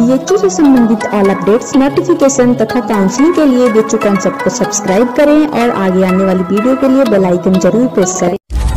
BHU से संबंधित all updates, notification तथा काउंसलिंग के लिए बीएचयू कंसेप्ट को सब्सक्राइब करें और आगे आने वाली वीडियो के लिए बेल आइकन जरूर प्रेस करें।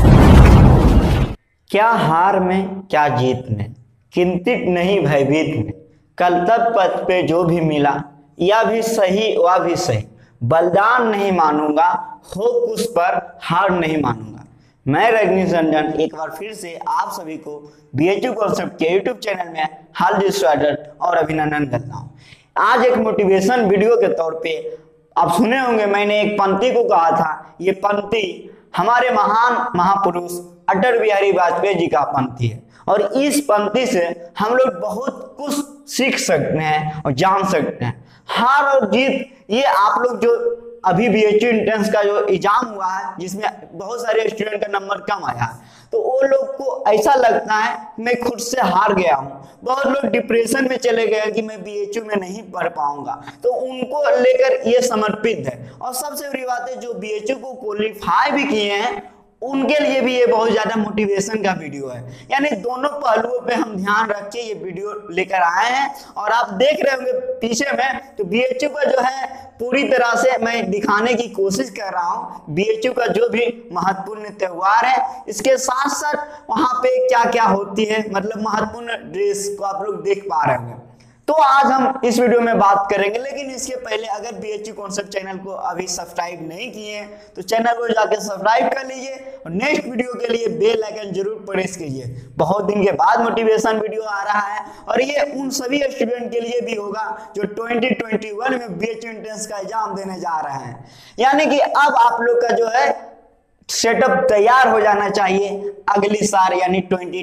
क्या हार में क्या जीत में, चिंतित नहीं भयभीत में, कल तक पथ पे जो भी मिला, या भी सही वह भी सही, बलिदान नहीं मानूंगा, हो कुछ पर हार नहीं मानूंगा। मैं रजनीश रंजन एक बार फिर से आप सभी को बीएचयू कॉन्सेप्ट के यूट्यूब चैनल में हार्दिक स्वागत और अभिनंदन करता हूँ। आज एक मोटिवेशन वीडियो के तौर पे आप सुने होंगे, मैंने एक पंक्ति को कहा था। ये पंक्ति हमारे महान महापुरुष अटल बिहारी वाजपेयी जी का पंक्ति है और इस पंक्ति से हम लोग बहुत कुछ सीख सकते हैं और जान सकते हैं। हार और जीत, ये आप लोग जो अभी बीएचयू एंट्रेंस का जो एग्जाम हुआ है जिसमें बहुत सारे स्टूडेंट का नंबर कम आया है, तो वो लोग को ऐसा लगता है मैं खुद से हार गया हूँ। बहुत लोग डिप्रेशन में चले गए कि मैं बीएचयू में नहीं पढ़ पाऊंगा, तो उनको लेकर ये समर्पित है। और सबसे बड़ी बात है, जो बीएचयू को क्वालिफाई भी किए हैं उनके लिए भी ये बहुत ज्यादा मोटिवेशन का वीडियो है। यानी दोनों पहलुओं पे हम ध्यान रख के ये वीडियो लेकर आए हैं। और आप देख रहे होंगे पीछे में, तो बीएचयू का जो है पूरी तरह से मैं दिखाने की कोशिश कर रहा हूँ। बीएचयू का जो भी महत्वपूर्ण त्योहार है, इसके साथ साथ वहां पे क्या क्या होती है, मतलब महत्वपूर्ण ड्रेस को आप लोग देख पा रहे होंगे। तो आज हम इस वीडियो में बात करेंगे, लेकिन इसके पहले अगर बीएचयू कॉन्सेप्ट चैनल को अभी सब्सक्राइब नहीं किए हैं तो चैनल को जाकर सब्सक्राइब कर लीजिए और नेक्स्ट वीडियो के लिए बेल आइकन जरूर प्रेस कीजिए। बहुत दिन के बाद मोटिवेशन वीडियो आ रहा है और ये उन सभी स्टूडेंट के लिए भी होगा जो 2021 में बीएचयू एंट्रेंस का एग्जाम देने जा रहे हैं। यानी कि अब आप लोग का जो है सेटअप तैयार हो जाना चाहिए अगली साल यानी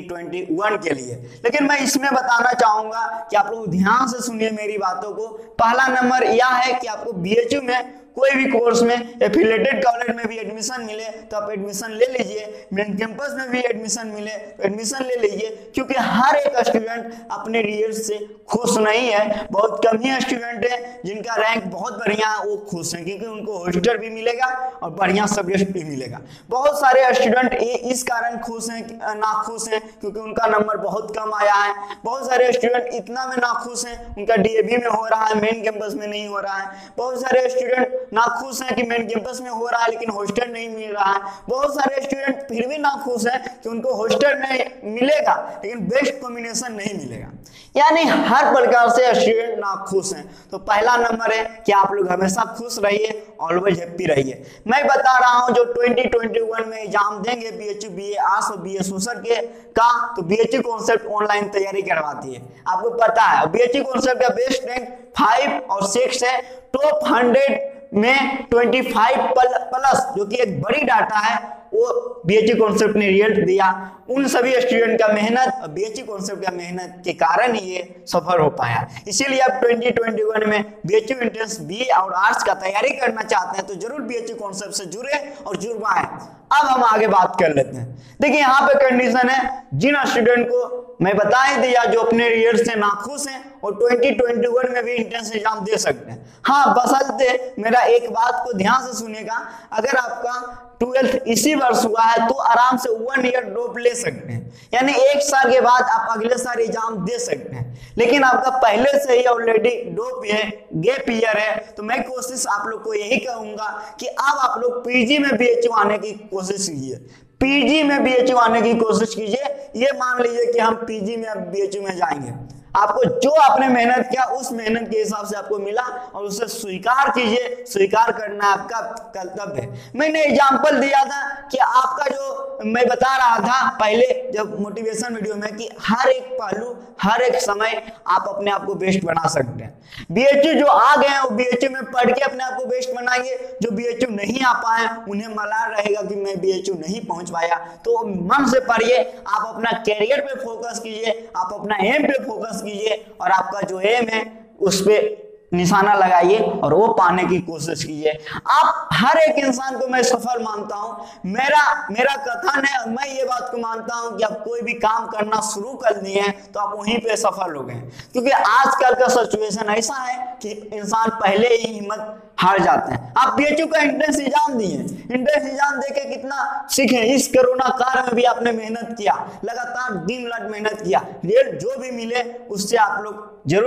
2021 के लिए। लेकिन मैं इसमें बताना चाहूंगा कि आप लोग ध्यान से सुनिए मेरी बातों को। पहला नंबर यह है कि आपको बीएचयू में कोई भी कोर्स में एफिलिएटेड कॉलेज में भी एडमिशन मिले तो आप एडमिशन ले लीजिए, मेन कैंपस में भी एडमिशन मिले तो एडमिशन ले लीजिए, क्योंकि हर एक स्टूडेंट अपने रिजल्ट से खुश नहीं है। बहुत कम ही स्टूडेंट है जिनका रैंक बहुत बढ़िया है, वो खुश हैं क्योंकि उनको हॉस्टल भी मिलेगा और बढ़िया सब्जेक्ट भी मिलेगा। बहुत सारे स्टूडेंट इस कारण खुश हैं, नाखुश हैं क्योंकि उनका नंबर बहुत कम आया है। बहुत सारे स्टूडेंट इतना में नाखुश हैं, उनका डीएवी में हो रहा है, मेन कैंपस में नहीं हो रहा है। बहुत सारे स्टूडेंट नाखुश हैं कि मेन कैंपस में हो रहा है लेकिन हॉस्टल नहीं मिल रहा है। बहुत सारे स्टूडेंट फिर भी नाखुश हैं कि उनको हॉस्टल नहीं मिलेगा लेकिन बेस्ट कॉम्बिनेशन नहीं मिलेगा। यानी हर प्रकार से स्टूडेंट नाखुश हैं। तो पहला नंबर है कि आप लोग हमेशा खुश रहिए, ऑलवेज हैप्पी रहिए। मैं बता रहा हूं जो 2021 में एग्जाम देंगे बीएचयू बीए आर्ट्स और बीए सोशल के का, तो बीएचयू कॉन्सेप्ट ऑनलाइन तैयारी करवाती है। आपको पता है बीएचयू कॉन्सेप्ट का बेस्ट रैंक 5 और 6 है। टॉप 100 में 25 प्लस, जो कि एक बड़ी डाटा है, वो बीएचयू कॉन्सेप्ट ने रिजल्ट दिया। उन सभी स्टूडेंट का मेहनत और बीएचयू कॉन्सेप्ट का मेहनत के कारण ही ये सफल हो पाया। इसीलिए आप 2021 में बीएचयू एंट्रेंस बीए और आर्ट्स का तैयारी करना चाहते हैं तो जरूर बीएचयू कॉन्सेप्ट से जुड़े और जुड़वाएं। अब हम आगे बात कर लेते हैं। देखिए यहाँ पे कंडीशन है, जिन स्टूडेंट को मैं बता ही दिया जो अपने रिजल्ट से नाखुश हैं और 2021 में भी एंट्रेंस एग्जाम दे सकते हैं। हाँ, बशर्ते मेरा एक बात को ध्यान से सुनेगा, अगर आपका 12th इसी वर्ष हुआ है तो आराम से 1 ईयर ड्रॉप ले सकते हैं, यानी 1 साल के बाद आप अगले साल एग्जाम दे सकते हैं। लेकिन आपका पहले से ही ऑलरेडी ड्रॉप है, गैप ईयर है, तो मैं कोशिश आप लोग को यही कहूंगा कि अब आप लोग पीजी में बीएचयू आने की कोशिश कीजिए। पीजी में बीएचयू आने की कोशिश कीजिए। ये मान लीजिए कि हम पीजी में अब बीएचयू में जाएंगे, आपको जो आपने मेहनत किया उस मेहनत के हिसाब से आपको मिला और उसे स्वीकार कीजिए। स्वीकार करना आपका कर्तव्य है। मैंने एग्जांपल दिया था कि आपका जो मैं बता रहा था पहले जब मोटिवेशन वीडियो में कि हर एक पहलू हर एक समय आप अपने आप को बेस्ट बना सकते हैं। बीएचयू जो आ गए हैं वो बीएचयू में पढ़ के अपने आप को बेस्ट बनाएंगे। जो बीएचयू नहीं आ पाए उन्हें मलाल रहेगा कि मैं बीएचयू नहीं पहुंच पाया। तो मन से पढ़िए, आप अपना कैरियर पे फोकस कीजिए, आप अपना एम पे फोकस कीजिए और आपका जो एम है उस पे निशाना लगाइए और वो पाने की कोशिश कीजिए। आप हर एक इंसान को मैं सफल मानता हूं। मेरा कथन है, मैं ये बात को मानता हूं कि आप कोई भी काम करना शुरू कर दिए हैं तो आप वहीं पे सफल हो गए, क्योंकि आजकल का सिचुएशन ऐसा है कि इंसान पहले ही हिम्मत हार जाते हैं। आप बीएचयू का एंट्रेंस एग्जाम दिए, एंट्रेंस एग्जाम देके कितना सीखे। इस कोरोना काल में भी आपने मेहनत किया, लगातार दिन रात मेहनत किया, रिजल्ट जो भी मिले उससे आप लोग जरूर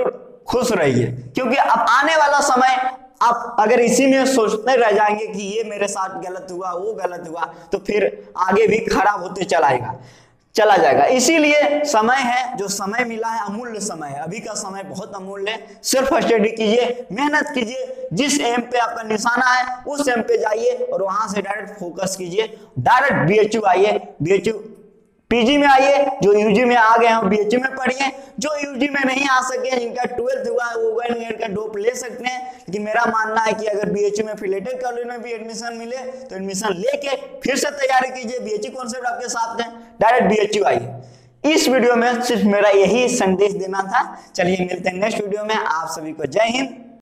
खुश रहिए, क्योंकि अब आने वाला समय आप अगर इसी में सोचते रह जाएंगे कि ये मेरे साथ गलत हुआ, वो गलत हुआ, तो फिर आगे भी खराब होते चला जाएगा। इसीलिए समय है, जो समय मिला है अमूल्य समय है, अभी का समय बहुत अमूल्य है। सिर्फ स्टडी कीजिए, मेहनत कीजिए, जिस एम पे आपका निशाना है उस एम पे जाइए और वहां से डायरेक्ट फोकस कीजिए। डायरेक्ट बीएचयू आइए, बीएचयू पीजी में आइए, जो यूजी में आ गए हैं बीएचयू में पढ़िए, जो यूजी में नहीं आ सके, जिनका 12th हुआ है वो 1 ईयर का डोप ले सकते हैं। लेकिन मेरा मानना है कि अगर बीएचयू में फिलेटेड कॉलेज में भी एडमिशन मिले तो एडमिशन लेके फिर से तैयारी कीजिए। बीएचयू कॉन्सेप्ट आपके साथ है, डायरेक्ट बीएचयू आइए। इस वीडियो में सिर्फ मेरा यही संदेश देना था। चलिए मिलते हैं नेक्स्ट वीडियो में। आप सभी को जय हिंद,